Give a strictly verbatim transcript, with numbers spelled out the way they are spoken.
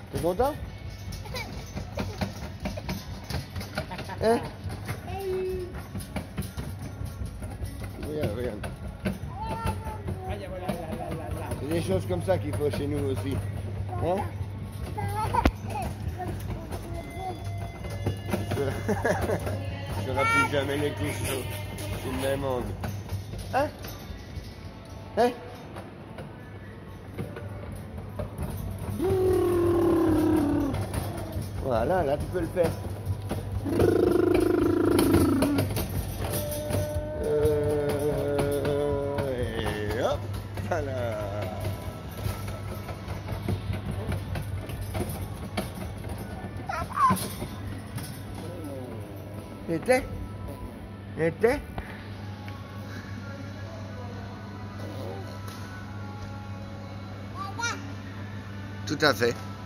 T'es content? Hein? Regarde, regarde. C'est des choses comme ça qu'il faut chez nous aussi. Hein? Tu feras plus jamais les couches sur le même angle. Hein? Hein? Voilà, là tu peux le faire. Euh, et hop, voilà. Était? Était? Tout à fait.